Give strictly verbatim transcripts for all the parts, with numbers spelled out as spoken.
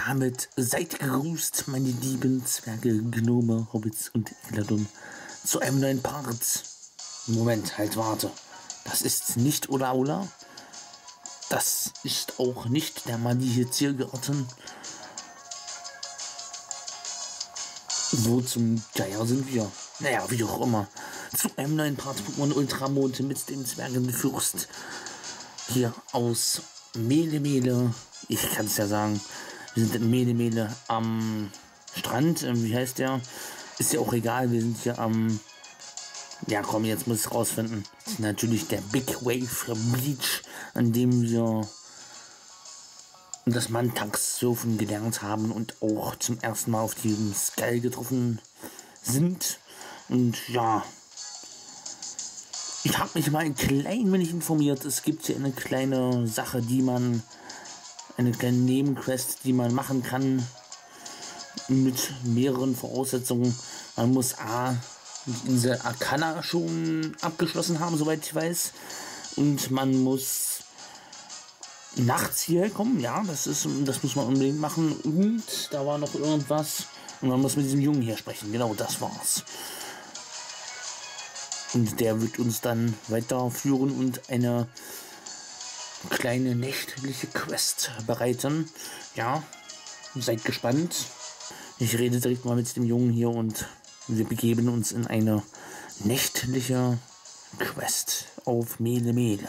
damit seid gegrüßt, meine lieben Zwerge, Gnome, Hobbits und Eladon, zu einem neuen Part. Moment, halt, warte. Das ist nicht Ola Ola. Das ist auch nicht der magische Ziergarten. Wo zum Geier sind wir? Naja, wie auch immer. Zu einem neuen Part Pokémon Ultramond mit dem Zwergenfürst. Hier aus Mele Mele. Ich kann es ja sagen. Wir sind in Mele Mele am Strand. Wie heißt der? Ist ja auch egal. Wir sind hier am... Ja, komm, jetzt muss ich es rausfinden. Das ist natürlich der Big Wave Beach, an dem wir das Mantax-Surfen gelernt haben und auch zum ersten Mal auf diesem Skull getroffen sind. Und ja, ich habe mich mal ein klein wenig informiert. Es gibt hier eine kleine Sache, die man, eine kleine Nebenquest, die man machen kann mit mehreren Voraussetzungen. Man muss A, die Insel Arcana schon abgeschlossen haben, soweit ich weiß. Und man muss nachts hierher kommen, ja, das ist, das muss man unbedingt machen. Und da war noch irgendwas. Und man muss mit diesem Jungen hier sprechen. Genau, das war's. Und der wird uns dann weiterführen und eine kleine nächtliche Quest bereiten. Ja, seid gespannt. Ich rede direkt mal mit dem Jungen hier und wir begeben uns in eine nächtliche Quest auf Mele Mele.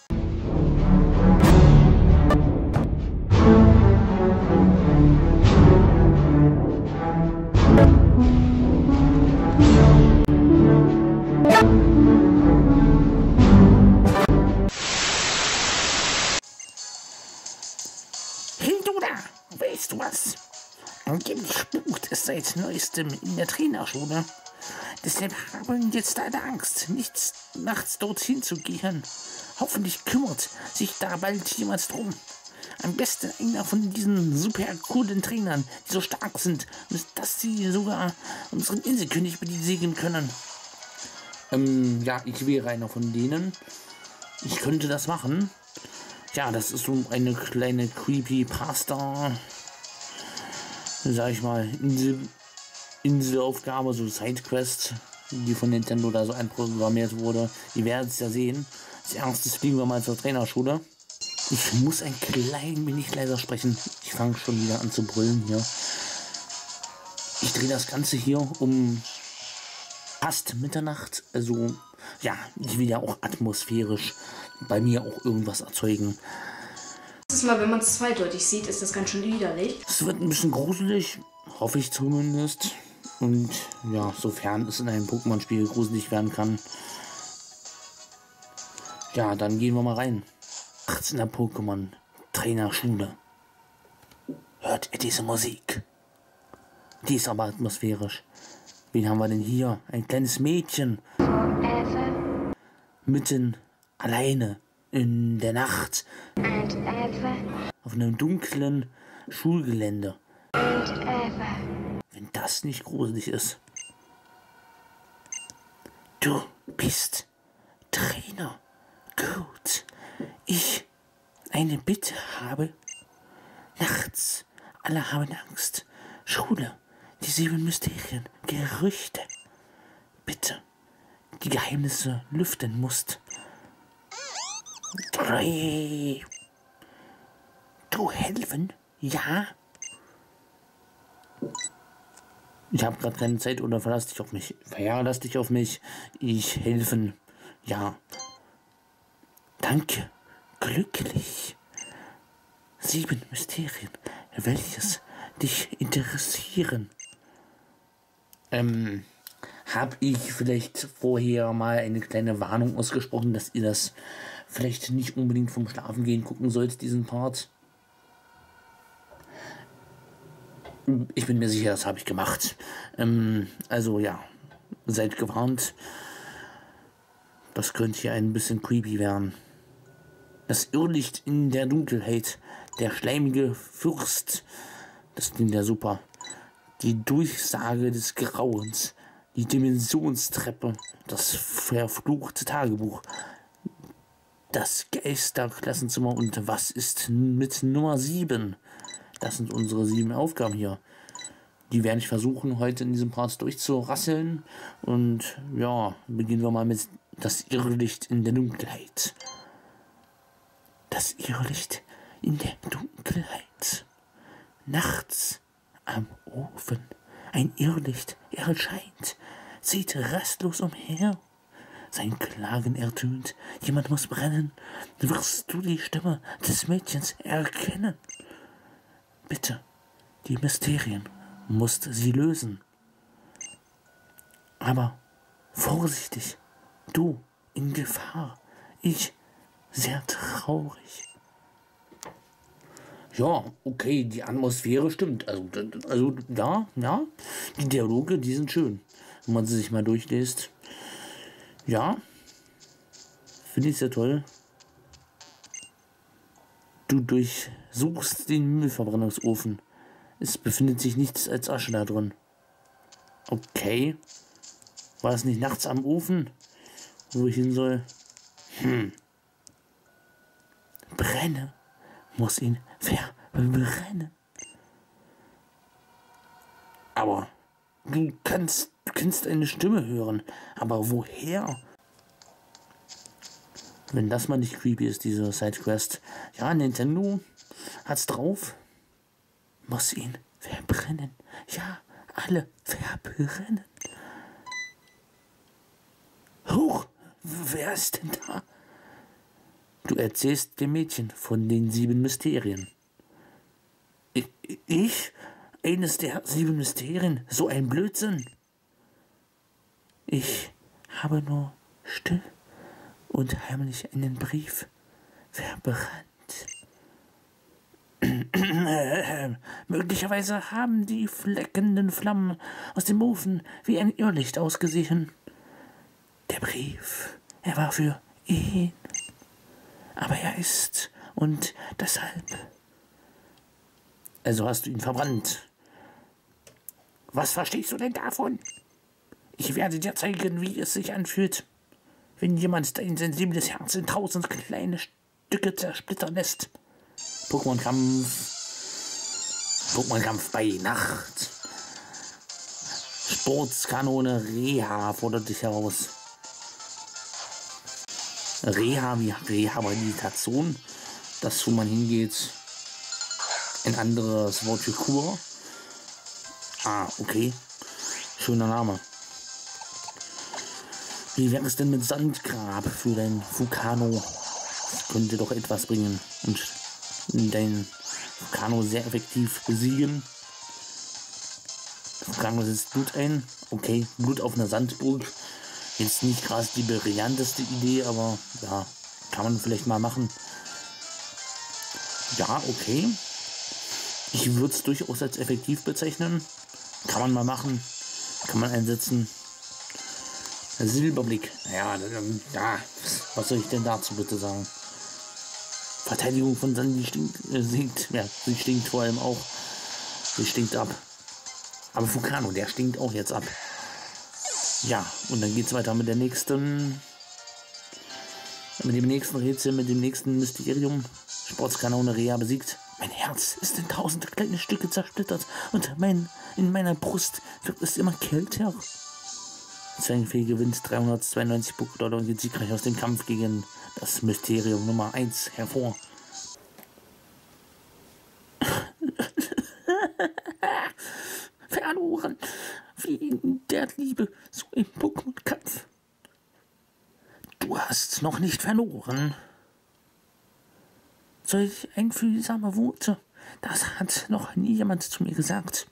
Hey du da, weißt du was? Angeblich spukt es seit neuestem in der Trainerschule. Deshalb habe ich jetzt eine Angst, nicht nachts dorthin zu gehen. Hoffentlich kümmert sich da bald jemand drum. Am besten einer von diesen super coolen Trainern, die so stark sind, dass sie sogar unseren Inselkönig besiegen können. Ähm, ja, ich wäre einer von denen. Ich könnte das machen. Ja, das ist so eine kleine Creepypasta, sag ich mal, Insel, Inselaufgabe, so Sidequest, die von Nintendo da so einprogrammiert wurde. Ihr werdet es ja sehen. Als erstes fliegen wir mal zur Trainerschule. Ich muss ein klein wenig leiser sprechen. Ich fange schon wieder an zu brüllen hier. Ich drehe das Ganze hier um fast Mitternacht. Also, ja, ich will ja auch atmosphärisch bei mir auch irgendwas erzeugen. Das Mal, wenn man es zweideutig sieht, ist das ganz schön widerlich. Es wird ein bisschen gruselig, hoffe ich zumindest. Und ja, sofern es in einem Pokémon-Spiel gruselig werden kann. Ja, dann gehen wir mal rein. In der Pokémon-Trainerschule. Hört ihr diese Musik? Die ist aber atmosphärisch. Wen haben wir denn hier? Ein kleines Mädchen. Forever. Mitten alleine in der Nacht. And ever. Auf einem dunklen Schulgelände. And ever. Wenn das nicht gruselig ist. Du bist Trainer. Gut. Ich eine Bitte habe. Nachts. Alle haben Angst. Schule. Die sieben Mysterien. Gerüchte. Bitte. Die Geheimnisse lüften musst. Drei. Du helfen? Ja. Ich habe gerade keine Zeit oder verlass dich auf mich. Verlass dich auf mich. Ich helfen. Ja. Danke. Glücklich. Sieben Mysterien. Welches dich interessieren? Ähm, habe ich vielleicht vorher mal eine kleine Warnung ausgesprochen, dass ihr das vielleicht nicht unbedingt vom Schlafengehen gucken sollt, diesen Part? Ich bin mir sicher, das habe ich gemacht. Ähm, also ja, seid gewarnt. Das könnte hier ein bisschen creepy werden. Das Irrlicht in der Dunkelheit, der schleimige Fürst, das klingt ja super. Die Durchsage des Grauens, die Dimensionstreppe, das verfluchte Tagebuch, das Geisterklassenzimmer und was ist mit Nummer sieben? das sind unsere sieben Aufgaben hier. Die werde ich versuchen, heute in diesem Part durchzurasseln. Und ja, beginnen wir mal mit das Irrlicht in der Dunkelheit. Das Irrlicht in der Dunkelheit. Nachts am Ofen ein Irrlicht erscheint, zieht rastlos umher. Sein Klagen ertönt, jemand muss brennen. Wirst du die Stimme des Mädchens erkennen? Bitte, die Mysterien musst sie lösen. Aber vorsichtig, du in Gefahr, ich sehr traurig. Ja, okay, die Atmosphäre stimmt. Also, also ja, ja, die Dialoge, die sind schön. Wenn man sie sich mal durchliest. Ja, finde ich sehr toll. Du durchsuchst den Müllverbrennungsofen. Es befindet sich nichts als Asche da drin. Okay. War es nicht nachts am Ofen, wo ich hin soll? Hm. Brenne. Muss ihn verbrennen. Aber du kannst, du kannst eine Stimme hören. Aber woher? Wenn das mal nicht creepy ist, diese Sidequest. Ja, Nintendo hat's drauf. Muss ihn verbrennen. Ja, alle verbrennen. Huch, wer ist denn da? Du erzählst dem Mädchen von den sieben Mysterien. Ich? ich? Eines der sieben Mysterien? So ein Blödsinn. Ich habe nur still und heimlich einen Brief verbrannt. Möglicherweise haben die fleckenden Flammen aus dem Ofen wie ein Irrlicht ausgesehen. Der Brief, er war für ihn. Aber er ist und deshalb. Also hast du ihn verbrannt. Was verstehst du denn davon? Ich werde dir zeigen, wie es sich anfühlt, wenn jemand dein sensibles Herz in tausend kleine Stücke zersplittern lässt. Pokémon-Kampf. Pokémon-Kampf bei Nacht. Sportskanone Reha fordert dich heraus. Reha wie Rehabilitation. Das, wo man hingeht. Ein anderes Wort für Kur. Ah, okay. Schöner Name. Wie wäre es denn mit Sandgrab für dein Vulcano? Das könnte doch etwas bringen und dein Vulcano sehr effektiv besiegen. Vulcano setzt Blut ein. Okay, Blut auf einer Sandburg. Jetzt nicht gerade die brillanteste Idee, aber ja, kann man vielleicht mal machen. Ja, okay. Ich würde es durchaus als effektiv bezeichnen. Kann man mal machen. Kann man einsetzen. Silberblick. Ja, ja, was soll ich denn dazu bitte sagen? Verteidigung von Sandy stinkt, äh, sinkt. Ja, sie stinkt vor allem auch. Sie stinkt ab. Aber Vulcano, der stinkt auch jetzt ab. Ja, und dann geht's weiter mit der nächsten. Mit dem nächsten Rätsel, mit dem nächsten Mysterium. Sportskanone Reha besiegt. Mein Herz ist in tausend kleine Stücke zersplittert und mein, in meiner Brust wird es immer kälter. Zwangfee gewinnt dreihundertzweiundneunzig Pokédollar und geht siegreich aus dem Kampf gegen das Mysterium Nummer eins hervor. Verloren, wie in der Liebe, so im Pokémon-Kampf. Du hast noch nicht verloren. Solch einfühlsame Worte, das hat noch nie jemand zu mir gesagt.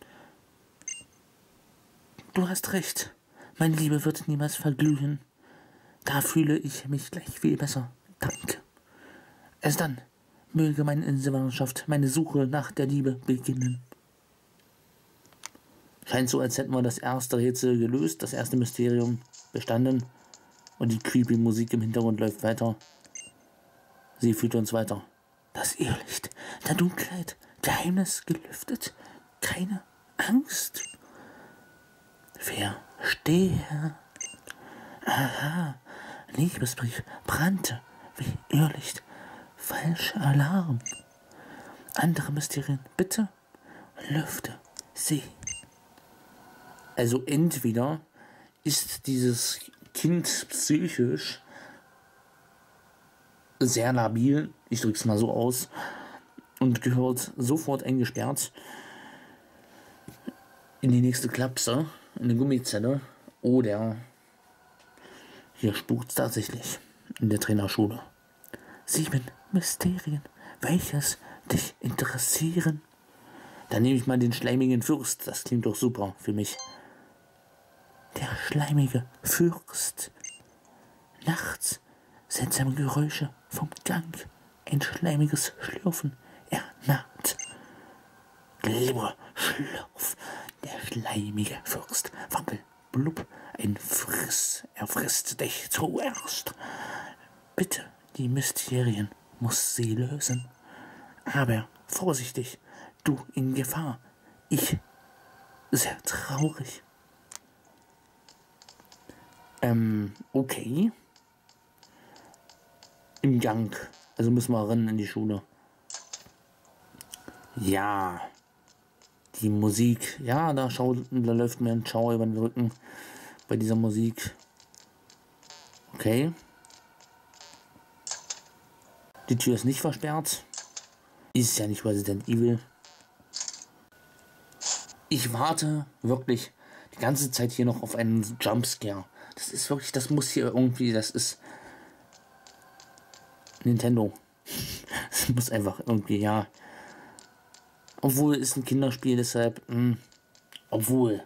Du hast recht. Meine Liebe wird niemals verglühen. Da fühle ich mich gleich viel besser. Danke. Erst dann möge meine Inselwanderschaft, meine Suche nach der Liebe beginnen. Scheint so, als hätten wir das erste Rätsel gelöst, das erste Mysterium bestanden. Und die creepy Musik im Hintergrund läuft weiter. Sie führt uns weiter. Das Irrlicht der Dunkelheit, Geheimnis gelüftet, keine Angst. Verstehe. Aha, Liebesbrief brannte wie Irrlicht. Falscher Alarm. Andere Mysterien, bitte lüfte sie. Also entweder ist dieses Kind psychisch sehr labil, ich drücke es mal so aus, und gehört sofort eingesperrt in die nächste Klapse, in eine Gummizelle, oder hier spukt es tatsächlich in der Trainerschule. Sieben Mysterien, welches dich interessieren? Dann nehme ich mal den schleimigen Fürst, das klingt doch super für mich. Der schleimige Fürst. Nachts seltsame Geräusche vom Gang. Ein schleimiges Schlürfen. Er naht. Glibber, Schlurf. Der schleimige Fürst. Wabbel, blub. Ein Friss. Er frisst dich zuerst. Bitte, die Mysterien muss sie lösen. Aber vorsichtig, du in Gefahr. Ich sehr traurig. Ähm, okay. Im Gang. Also müssen wir rennen in die Schule. Ja. Die Musik. Ja, da, schau, da läuft mir ein Schauer über den Rücken bei dieser Musik. Okay. Die Tür ist nicht versperrt. Ist ja nicht Resident Evil. Ich warte wirklich die ganze Zeit hier noch auf einen Jumpscare. Das ist wirklich, das muss hier irgendwie, das ist Nintendo. Das muss einfach irgendwie, ja. Obwohl, ist ein Kinderspiel, deshalb, mh, obwohl.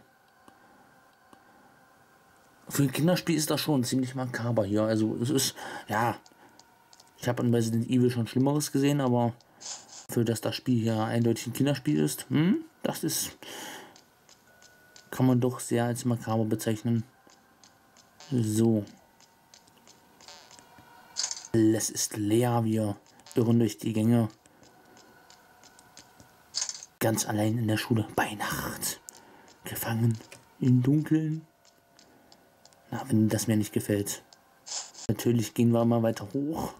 Für ein Kinderspiel ist das schon ziemlich makaber hier. Also, es ist, ja. Ich habe an Resident Evil schon Schlimmeres gesehen, aber für das das Spiel hier eindeutig ein Kinderspiel ist, hm, das ist, kann man doch sehr als makaber bezeichnen. So. Es ist leer, wir irren durch die Gänge. Ganz allein in der Schule bei Nacht. Gefangen im Dunkeln. Na, wenn das mir nicht gefällt. Natürlich gehen wir mal weiter hoch.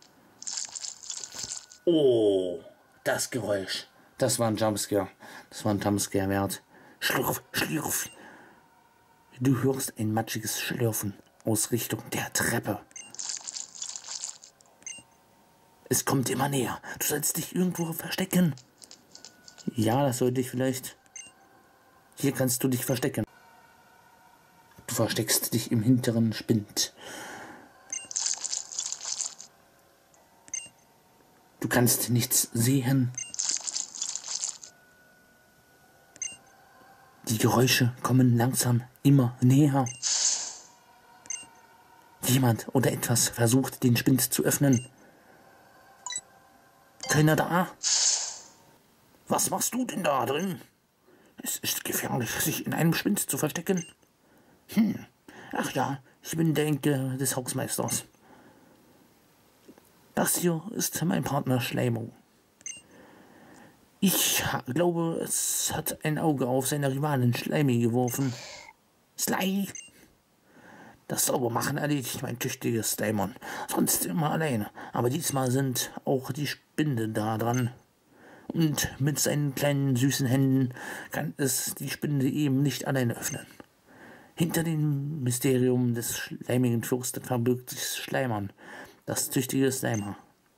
Oh, das Geräusch. Das war ein Jumpscare. Das war ein Jumpscare wert. Schlürf, schlürf. Du hörst ein matschiges Schlürfen aus Richtung der Treppe. Es kommt immer näher. Du sollst dich irgendwo verstecken. Ja, das sollte ich vielleicht. Hier kannst du dich verstecken. Du versteckst dich im hinteren Spind. Du kannst nichts sehen. Die Geräusche kommen langsam immer näher. Jemand oder etwas versucht, den Spind zu öffnen. Keiner da? Was machst du denn da drin? Es ist gefährlich, sich in einem Spind zu verstecken. Hm. Ach ja, ich bin der Enkel des Hausmeisters. Das hier ist mein Partner Schleimo. Ich glaube, es hat ein Auge auf seine Rivalin Schleimi geworfen. Sly! Das Saubermachen erledigt mein tüchtiges Dämon. Sonst immer alleine. Aber diesmal sind auch die Spinde da dran. Und mit seinen kleinen süßen Händen kann es die Spinde eben nicht alleine öffnen. Hinter dem Mysterium des schleimigen Fürstes verbirgt sich Schleimern, das tüchtige Slimer.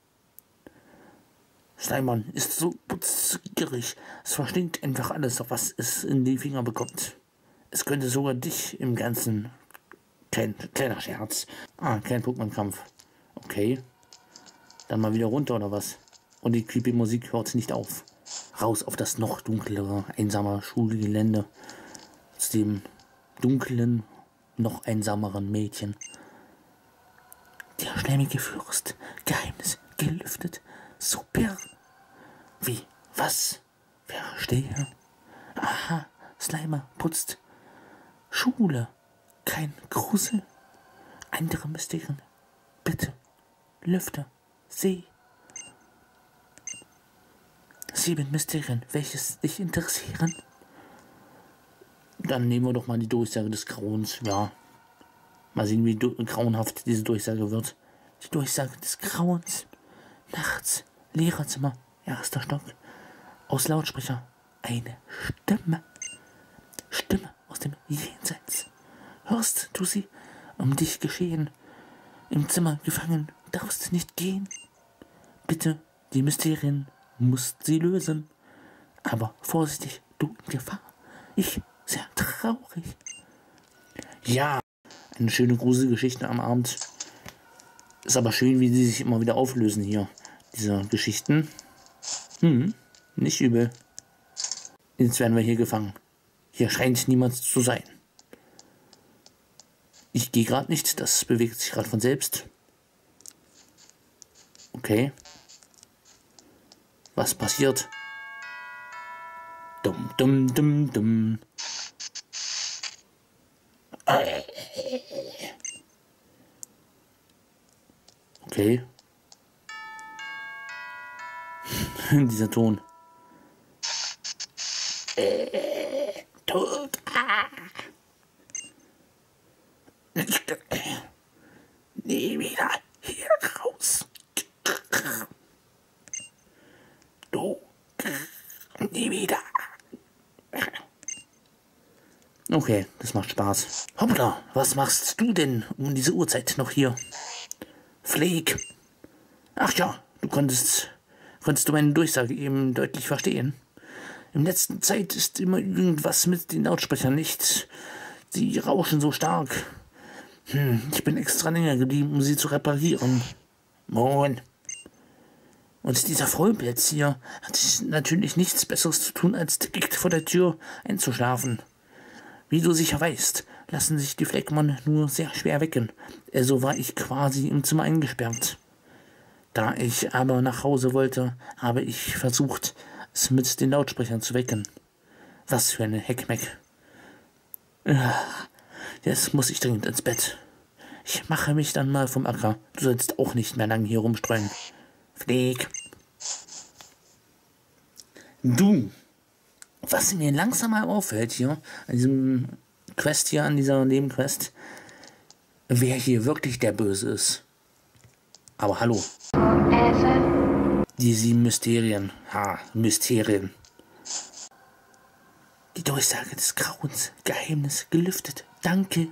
Schleimern ist so putzgierig, es verschlingt einfach alles, was es in die Finger bekommt. Es könnte sogar dich im Ganzen... Kein kleiner Scherz. Ah, kein Pokémon-Kampf. Okay. Dann mal wieder runter, oder was? Und die creepy Musik hört nicht auf. Raus auf das noch dunklere, einsame Schulgelände. Zu dem dunklen, noch einsameren Mädchen. Der schleimige Fürst. Geheimnis gelüftet. Super. Wie? Was? Verstehe. Aha. Slimer putzt. Schule. Kein Grusel. Andere Mysterien. Bitte. Lüfte. See. Sieben Mysterien, welches dich interessieren? Dann nehmen wir doch mal die Durchsage des Grauens. Ja. Mal sehen, wie grauenhaft diese Durchsage wird. Die Durchsage des Grauens. Nachts. Lehrerzimmer. Erster Stock. Aus Lautsprecher. eine Stimme. Stimme aus dem Jenseits. Hörst du sie? Um dich geschehen. Im Zimmer gefangen, darfst nicht gehen. Bitte, die Mysterien musst sie lösen. Aber vorsichtig, du in Gefahr. Ich, sehr traurig. Ja, eine schöne Gruselgeschichte am Abend. Ist aber schön, wie sie sich immer wieder auflösen hier, diese Geschichten. Hm, nicht übel. Jetzt werden wir hier gefangen. Hier scheint niemand zu sein. Ich gehe gerade nicht, das bewegt sich gerade von selbst. Okay. Was passiert? Dumm, dumm, dumm, dumm. Okay. Dieser Ton. Äh, tot. Ah. Nie wieder hier raus. Du. Nie wieder. Okay, das macht Spaß. Hoppla, was machst du denn um diese Uhrzeit noch hier? Fleek. Ach ja, du konntest, konntest du meine Durchsage eben deutlich verstehen. In letzter Zeit ist immer irgendwas mit den Lautsprechern nicht. Sie rauschen so stark. Hm, ich bin extra länger geblieben, um sie zu reparieren. Moin. Und dieser Vollpelz hier hat natürlich nichts Besseres zu tun, als direkt vor der Tür einzuschlafen. Wie du sicher weißt, lassen sich die Fleckmann nur sehr schwer wecken. Also war ich quasi im Zimmer eingesperrt. Da ich aber nach Hause wollte, habe ich versucht, es mit den Lautsprechern zu wecken. Was für eine Heckmeck. Jetzt muss ich dringend ins Bett. Ich mache mich dann mal vom Acker. Du sollst auch nicht mehr lang hier rumstreuen. Fleek. Du. Was mir langsam mal auffällt hier, an diesem Quest hier, an dieser Nebenquest, wer hier wirklich der Böse ist. Aber hallo. Forever. Die sieben Mysterien. Ha, Mysterien. Die Durchsage des Grauens. Geheimnis gelüftet. Danke.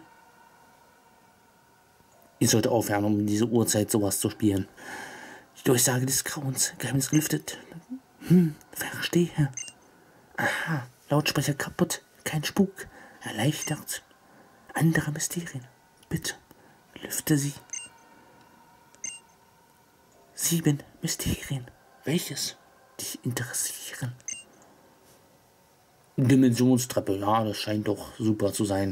Ihr sollt aufhören, um diese Uhrzeit sowas zu spielen. Die Durchsage des Grauens. Geheimnis gelüftet. Hm, verstehe. Aha, Lautsprecher kaputt. Kein Spuk. Erleichtert. Andere Mysterien. Bitte, lüfte sie. Sieben Mysterien. Welches dich interessieren? Dimensionstreppe. Ja, das scheint doch super zu sein.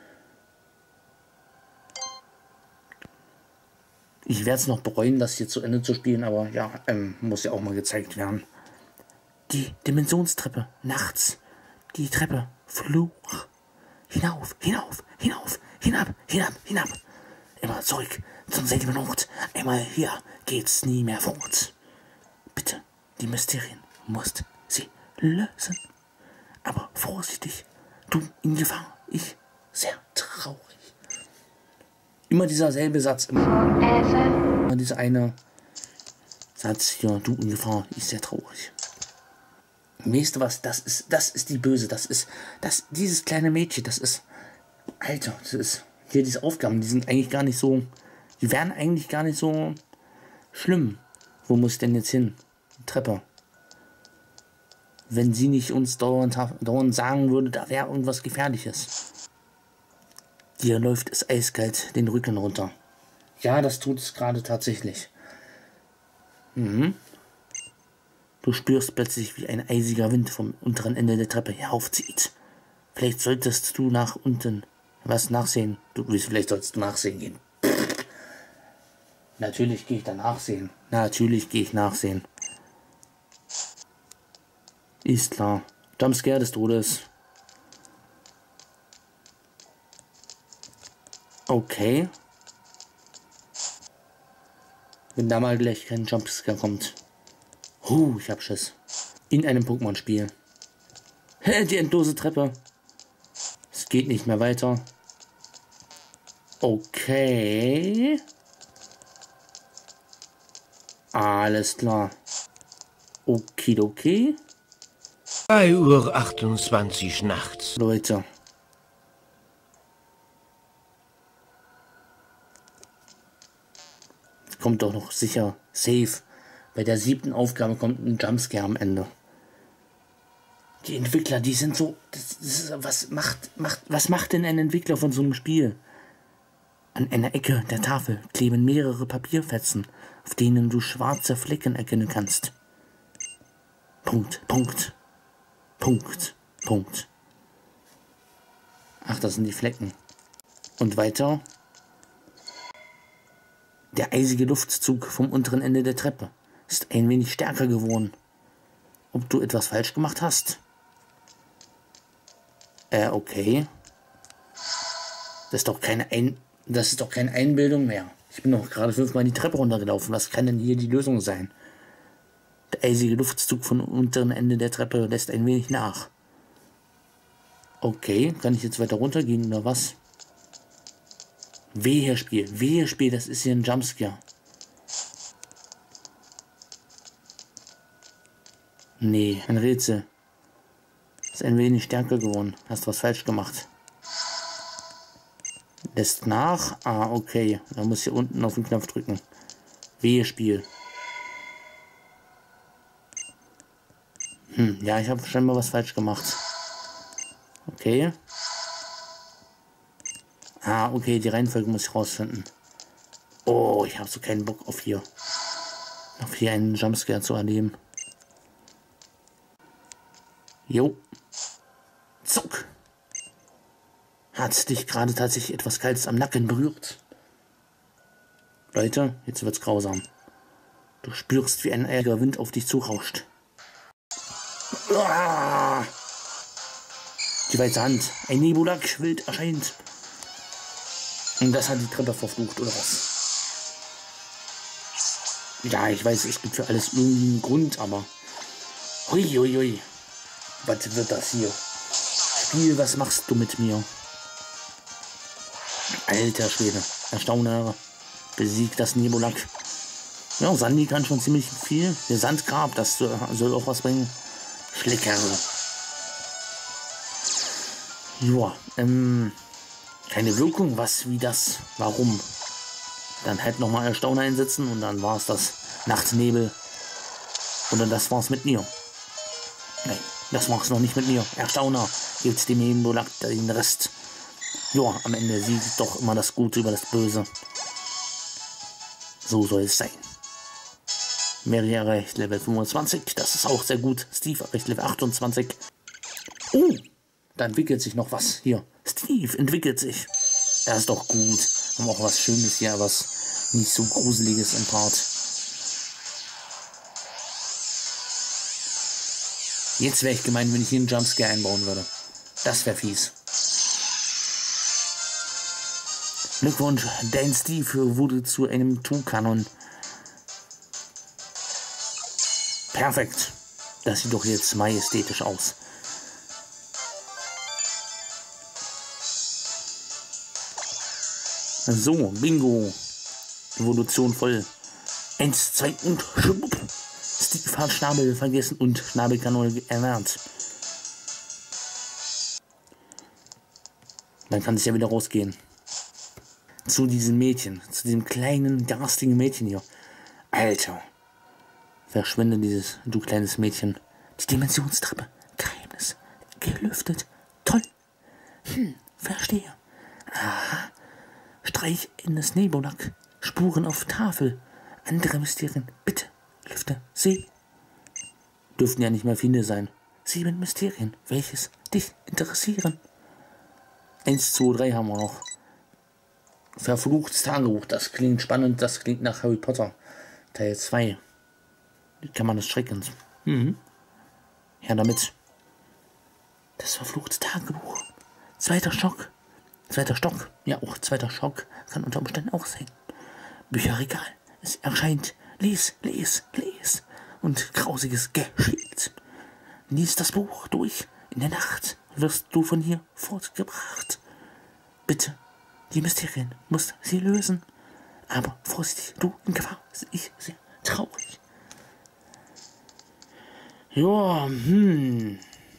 Ich werde es noch bereuen, das hier zu Ende zu spielen, aber ja, ähm, muss ja auch mal gezeigt werden. Die Dimensionstreppe. Nachts. Die Treppe. Fluch. Hinauf, hinauf, hinauf, hinab, hinab, hinab. Immer zurück zum selben Ort. Einmal hier geht's nie mehr fort. Bitte, die Mysterien musst sie lösen. Aber vorsichtig, du in Gefahr, ich sehr traurig. Immer dieser selbe Satz. Immer, Forever. immer dieser eine Satz hier, du in Gefahr, ich sehr traurig. Weißt du was, das ist, das ist die Böse, das ist, das, dieses kleine Mädchen, das ist, Alter, das ist, hier diese Aufgaben, die sind eigentlich gar nicht so, die wären eigentlich gar nicht so schlimm. Wo muss ich denn jetzt hin? Treppe. Wenn sie nicht uns dauernd, dauernd sagen würde, da wäre irgendwas Gefährliches. Hier läuft es eiskalt den Rücken runter. Ja, das tut es gerade tatsächlich. Mhm. Du spürst plötzlich, wie ein eisiger Wind vom unteren Ende der Treppe heraufzieht. Vielleicht solltest du nach unten was nachsehen. Du willst, vielleicht sollst du nachsehen gehen. Pff. Natürlich gehe ich da nachsehen. Natürlich gehe ich nachsehen. Ist klar. Jumpscare des Todes. Okay. Wenn da mal gleich kein Jumpscare kommt. Huh, ich hab Schiss. In einem Pokémon-Spiel. Hä, die endlose Treppe. Es geht nicht mehr weiter. Okay. Alles klar. Okidoki. drei Uhr achtundzwanzig nachts. Leute. Kommt doch noch sicher safe. Bei der siebten Aufgabe kommt ein Jumpscare am Ende. Die Entwickler, die sind so... Das, das ist, was, macht, macht, was macht denn ein Entwickler von so einem Spiel? An einer Ecke der Tafel kleben mehrere Papierfetzen, auf denen du schwarze Flecken erkennen kannst. Punkt, Punkt, Punkt, Punkt. Ach, das sind die Flecken. Und weiter. Der eisige Luftzug vom unteren Ende der Treppe ist ein wenig stärker geworden. Ob du etwas falsch gemacht hast? Äh, okay. Das ist doch keine Ein... Das ist doch keine Einbildung mehr. Ich bin doch gerade fünfmal die Treppe runtergelaufen. Was kann denn hier die Lösung sein? Der eisige Luftzug vom unteren Ende der Treppe lässt ein wenig nach. Okay, kann ich jetzt weiter runtergehen oder was? Wehe Spiel, wehe Spiel, das ist hier ein Jumpscare. Nee, ein Rätsel. Ist ein wenig stärker geworden. Hast was falsch gemacht. Lässt nach. Ah, okay. Da muss ich hier unten auf den Knopf drücken. Wehe Spiel. Hm, ja, ich habe scheinbar was falsch gemacht. Okay. Ah, okay, die Reihenfolge muss ich rausfinden. Oh, ich habe so keinen Bock auf hier. Auf hier einen Jumpscare zu erleben. Jo. Zuck. Hat dich gerade tatsächlich etwas Kaltes am Nacken berührt? Leute, jetzt wird's grausam. Du spürst, wie ein ärgerer Wind auf dich zurauscht. Ah! Die weiße Hand. Ein Nebulak wild erscheint. Und das hat die Treppe verflucht, oder was? Ja, ich weiß, es gibt für alles irgendwie einen Grund, aber... Hui, hui, hui. Was wird das hier? Spiel, was machst du mit mir? Alter Schwede. Erstaunere. Besiegt das Nebulak. Ja, Sandy kann schon ziemlich viel. Der Sandgrab, das soll auch was bringen. Schlecker. Joa, ähm... keine Wirkung, was, wie das, warum? Dann halt nochmal Erstauner einsetzen und dann war es das. Nachtnebel. Und dann das war's mit mir. Nein, das war's noch nicht mit mir. Erstauner, gibt's dem Nebulak den Rest. Ja, am Ende siegt doch immer das Gute über das Böse. So soll es sein. Mary erreicht Level fünfundzwanzig, das ist auch sehr gut. Steve erreicht Level achtundzwanzig. Oh, da entwickelt sich noch was hier. Steve entwickelt sich. Das ist doch gut. Haben auch was Schönes hier, was nicht so Gruseliges im Part. Jetzt wäre ich gemein, wenn ich hier einen Jumpscare einbauen würde. Das wäre fies. Glückwunsch, dein Steve wurde zu einem Two-Kanon. Perfekt. Das sieht doch jetzt majestätisch aus. So, Bingo. Evolution voll. Eins, zwei und schwupp. Steve hat Schnabel vergessen und Schnabelkanone erlernt. Dann kann es ja wieder rausgehen. Zu diesem Mädchen. Zu diesem kleinen, garstigen Mädchen hier. Alter. Verschwinde dieses, du kleines Mädchen. Die Dimensionstreppe. Geheimnis. Gelüftet. Toll. Hm, verstehe. Aha. Streich in das Nebulak. Spuren auf Tafel. Andere Mysterien. Bitte, lüfte sie. Dürften ja nicht mehr viele sein. Sieben Mysterien, welches dich interessieren. Eins, zwei, drei haben wir noch. Verfluchtes Tagebuch. Das klingt spannend. Das klingt nach Harry Potter. Teil zwei. Die Kammer des Schreckens. Mhm. Ja, damit. Das verfluchte Tagebuch. Zweiter Schock. Zweiter Stock, ja auch zweiter Schock, kann unter Umständen auch sein. Bücherregal, es erscheint, lies, lies, lies und Grausiges geschieht. Lies das Buch durch, in der Nacht wirst du von hier fortgebracht. Bitte, die Mysterien musst sie lösen, aber vorsichtig, du in Gefahr, ich sehr traurig. Ja, hm,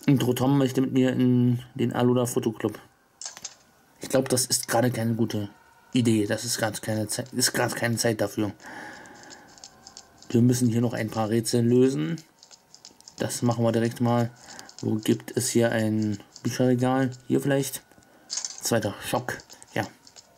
Und Rotom möchte mit mir in den Alola Fotoclub. Ich glaube, das ist gerade keine gute Idee. Das ist gerade keine Zeit, ist gerade keine Zeit dafür. Wir müssen hier noch ein paar Rätsel lösen. Das machen wir direkt mal. Wo gibt es hier ein Bücherregal? Hier vielleicht. Zweiter Schock. Ja.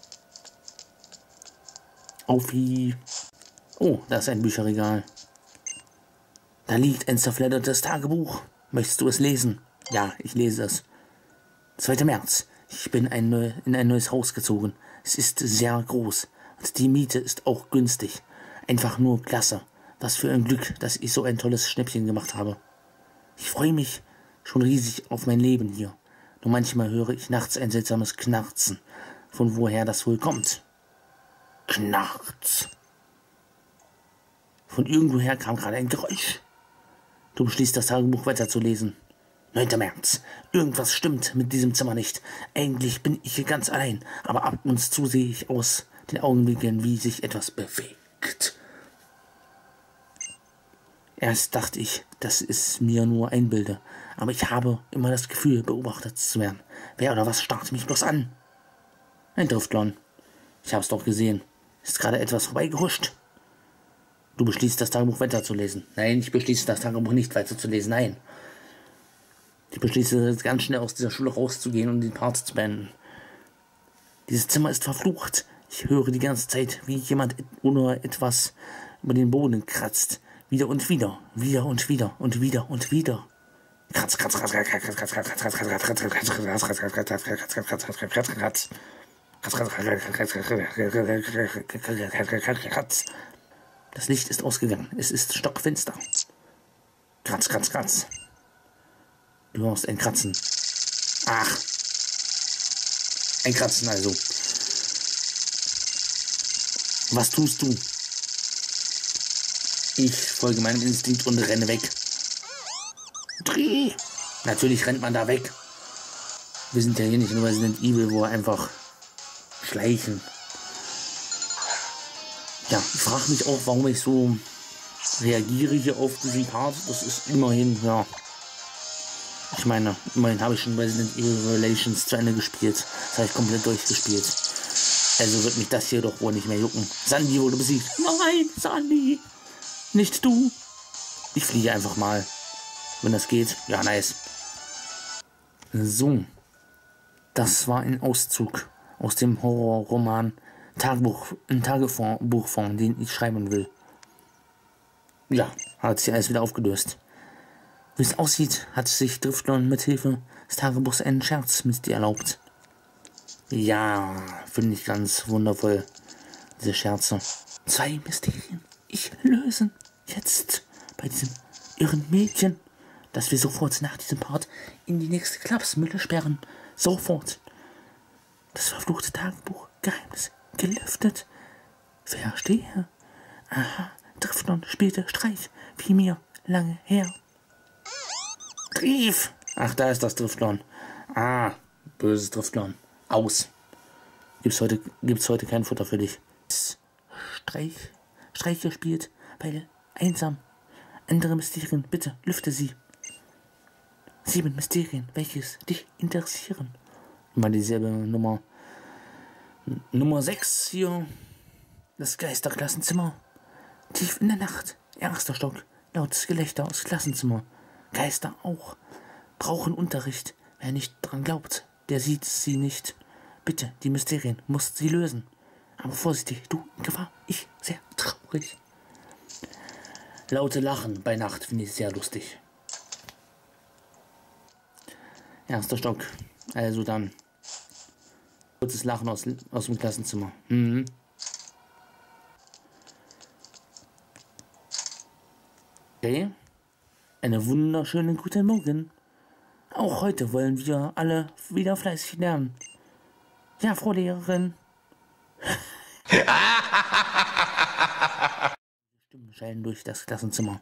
Auf wie. Oh, da ist ein Bücherregal. Da liegt ein zerfleddertes Tagebuch. Möchtest du es lesen? Ja, ich lese es. zweiter März. Ich bin ein neu, in ein neues Haus gezogen. Es ist sehr groß. Und die Miete ist auch günstig. Einfach nur klasse. Was für ein Glück, dass ich so ein tolles Schnäppchen gemacht habe. Ich freue mich schon riesig auf mein Leben hier. Nur manchmal höre ich nachts ein seltsames Knarzen. Von woher das wohl kommt? Knarz. Von irgendwoher kam gerade ein Geräusch. Du beschließt, das Tagebuch weiterzulesen. neunter März. Irgendwas stimmt mit diesem Zimmer nicht. Eigentlich bin ich hier ganz allein, aber ab und zu sehe ich aus den Augenwinkeln, wie sich etwas bewegt. Erst dachte ich, dass es mir nur einbilde, aber ich habe immer das Gefühl, beobachtet zu werden. Wer oder was starrt mich bloß an? Ein Driftlon. Ich habe es doch gesehen. Ist gerade etwas vorbeigehuscht. Du beschließt, das Tagebuch weiterzulesen. Nein, ich beschließe, das Tagebuch nicht weiterzulesen. Nein. Ich beschließe, ganz schnell aus dieser Schule rauszugehen und den Part zu beenden. Dieses Zimmer ist verflucht. Ich höre die ganze Zeit, wie jemand oder etwas über den Boden kratzt. Wieder und wieder, wieder und wieder und wieder und wieder. Kratz, kratz, kratz, kratz, kratz, kratz, kratz, kratz, kratz, kratz, kratz, kratz, kratz. Das Licht ist ausgegangen. Es ist stockfinster. Kratz, kratz, kratz. Du hörst ein Kratzen. Ach. Ein Kratzen also. Was tust du? Ich folge meinem Instinkt und renne weg. Dreh! Natürlich rennt man da weg. Wir sind ja hier nicht in Resident Evil, wo wir einfach schleichen. Ja, ich frage mich auch, warum ich so reagiere hier auf diesen Part. Das ist immerhin, ja. Ich meine, immerhin habe ich schon Resident Evil Relations zu Ende gespielt. Das habe ich komplett durchgespielt. Also wird mich das hier doch wohl nicht mehr jucken. Sandy wurde besiegt. Nein, Sandy! Nicht du! Ich fliege einfach mal. Wenn das geht. Ja, nice. So. Das war ein Auszug aus dem Horrorroman Tagebuch, in Tagebuchform, den ich schreiben will. Ja, hat sich alles wieder aufgelöst. Wie es aussieht, hat sich Driftlon mit Hilfe des Tagebuchs einen Scherz mit dir erlaubt. Ja, finde ich ganz wundervoll, diese Scherze. Zwei Mysterien. Ich lösen jetzt bei diesem irren Mädchen, dass wir sofort nach diesem Part in die nächste Klapsmühle sperren. Sofort. Das verfluchte Tagebuch. Geheimnis gelüftet. Verstehe. Aha, Driftlon spielte Streich, wie mir lange her. Trief! Ach, da ist das Driftlon. Ah, böses Driftlon. Aus. Gibt's heute, gibt's heute kein Futter für dich. Streich, Streich gespielt, weil einsam. Andere Mysterien, bitte, lüfte sie. Sieben Mysterien, welches dich interessieren. Immer dieselbe Nummer. Nummer sechs hier. Das Geisterklassenzimmer. Tief in der Nacht. Erster Stock. Lautes Gelächter aus Klassenzimmer. Geister auch. Brauchen Unterricht. Wer nicht dran glaubt, der sieht sie nicht. Bitte, die Mysterien musst sie lösen. Aber vorsichtig, du in Gefahr. Ich sehr traurig. Laute Lachen bei Nacht finde ich sehr lustig. Erster Stock. Also dann. Kurzes Lachen aus, aus dem Klassenzimmer. Mhm. Okay. Eine wunderschöne guten Morgen. Auch heute wollen wir alle wieder fleißig lernen. Ja, Frau Lehrerin. Stimmen schallen durch das Klassenzimmer.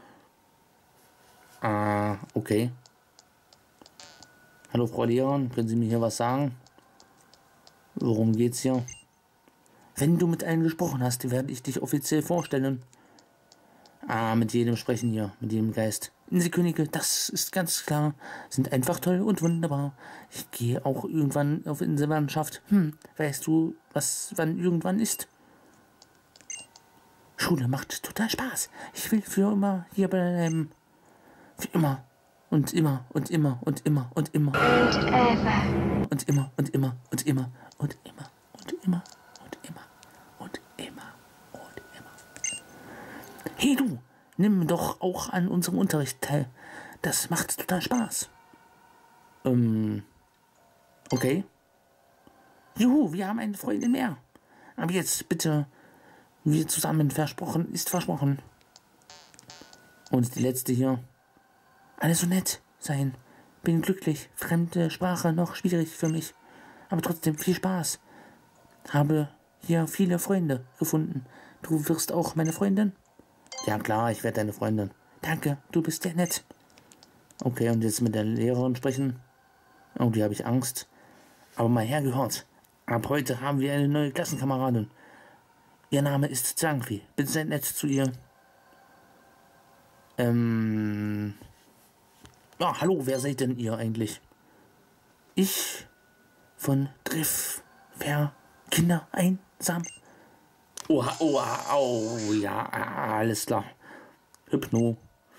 Ah, okay. Hallo, Frau Lehrerin, können Sie mir hier was sagen? Worum geht's hier? Wenn du mit einem gesprochen hast, werde ich dich offiziell vorstellen. Ah, mit jedem sprechen hier, mit jedem Geist. Inselkönige, das ist ganz klar, sind einfach toll und wunderbar. Ich gehe auch irgendwann auf Insellandschaft. Hm, weißt du, was wann irgendwann ist? Schule macht total Spaß. Ich will für immer hier bleiben. Für immer. Und immer und immer und immer und immer. And ever. Und immer und immer und immer und immer und immer und immer und immer und immer. Hey du, nimm doch auch an unserem Unterricht teil. Das macht total Spaß. Ähm, okay. Juhu, wir haben eine Freundin mehr. Aber jetzt bitte, wir zusammen versprochen, ist versprochen. Und die letzte hier. Alle so nett sein. Bin glücklich. Fremde Sprache noch schwierig für mich. Aber trotzdem viel Spaß. Habe hier viele Freunde gefunden. Du wirst auch meine Freundin? Ja klar, ich werde deine Freundin. Danke, du bist sehr nett. Okay, und jetzt mit der Lehrerin sprechen. Oh, die habe ich Angst. Aber mal hergehört. Ab heute haben wir eine neue Klassenkameradin. Ihr Name ist Zangfi. Bitte seid nett zu ihr. Ähm... Ja, hallo, wer seid denn ihr eigentlich? Ich von Driff, Ver, Kinder, einsam. Oha, oha, oh, ja, alles klar. Hypno.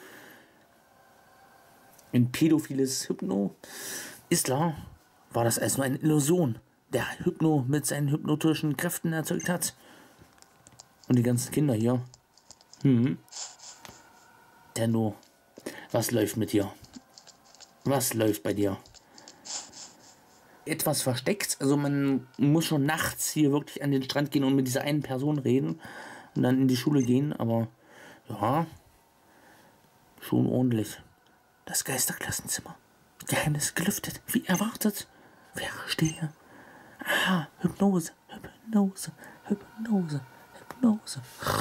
Ein pädophiles Hypno. Ist klar, war das alles nur eine Illusion, der Hypno mit seinen hypnotischen Kräften erzeugt hat. Und die ganzen Kinder hier. Hm. Tenno, was läuft mit dir? Was läuft bei dir? Etwas versteckt. Also man muss schon nachts hier wirklich an den Strand gehen und mit dieser einen Person reden und dann in die Schule gehen. Aber ja, schon ordentlich. Das Geisterklassenzimmer. Geheimnis gelüftet. Wie erwartet. Verstehe. Aha, Hypnose, Hypnose, Hypnose, Hypnose.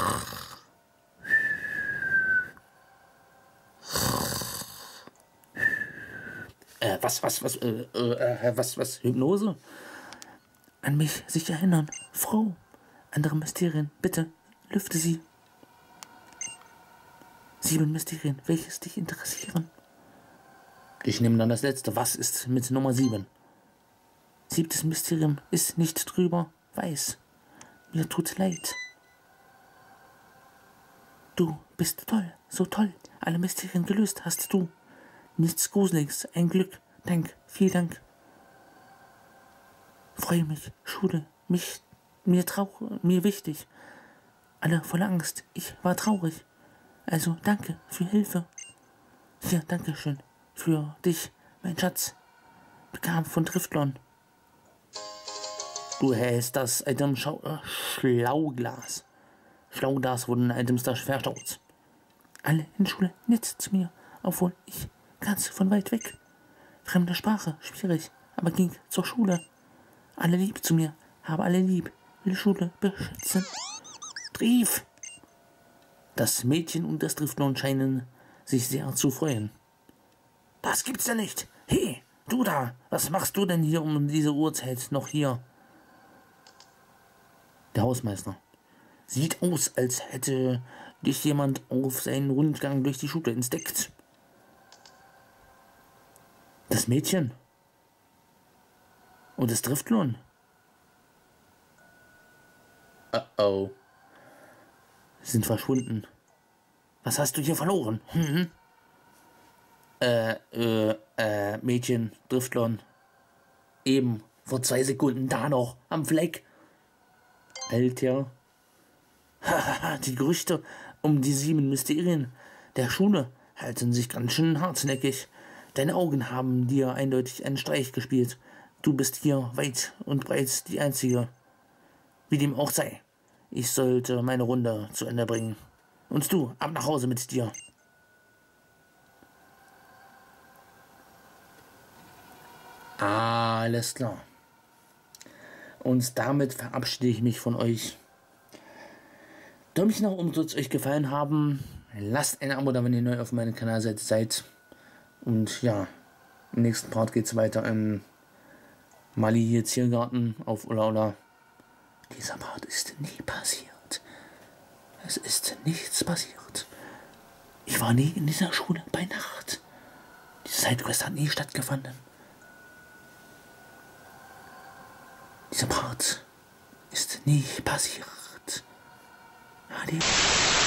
Äh, was, was, was, äh, äh, was, was, Hypnose? An mich sich erinnern. Frau. Andere Mysterien. Bitte, lüfte sie. Sieben Mysterien, welches dich interessieren? Ich nehme dann das letzte. Was ist mit Nummer sieben? Siebtes Mysterium ist nicht drüber weiß. Mir tut leid. Du bist toll, so toll. Alle Mysterien gelöst hast du. Nichts Gruseliges, ein Glück. Dank, vielen Dank. Freue mich, Schule, mich, mir traurig, mir wichtig. Alle voller Angst, ich war traurig. Also danke für Hilfe. Hier, danke schön für dich, mein Schatz. Bekam von Driftlon. Du hältst das Item Schau äh, Schlauglas. Schlauglas wurden Items da verstaut. Alle in Schule nett zu mir, obwohl ich ganz von weit weg. Fremde Sprache, schwierig, aber ging zur Schule. Alle lieb zu mir, habe alle lieb, will Schule beschützen. Drief! Das Mädchen und das Driftlon scheinen sich sehr zu freuen. Das gibt's ja nicht! Hey, du da, was machst du denn hier um diese Uhrzeit noch hier? Der Hausmeister. Sieht aus, als hätte dich jemand auf seinen Rundgang durch die Schule entdeckt. Das Mädchen? Und das Driftlon? Uh oh. Sind verschwunden. Was hast du hier verloren? Hm? Äh, äh, äh, Mädchen, Driftlon. Eben, vor zwei Sekunden da noch, am Fleck. Alter. Hahaha, die Gerüchte um die sieben Mysterien der Schule halten sich ganz schön hartnäckig. Deine Augen haben dir eindeutig einen Streich gespielt. Du bist hier weit und breit die Einzige. Wie dem auch sei. Ich sollte meine Runde zu Ende bringen. Und du, ab nach Hause mit dir. Alles klar. Und damit verabschiede ich mich von euch. Däumchen nach oben, soll es euch gefallen haben. Lasst ein Abo da, wenn ihr neu auf meinem Kanal seid. Und ja, im nächsten Part geht es weiter im Mali hier Ziergarten auf Ola Ola. Dieser Part ist nie passiert. Es ist nichts passiert. Ich war nie in dieser Schule bei Nacht. Die Sidequest hat nie stattgefunden. Dieser Part ist nie passiert. Adi.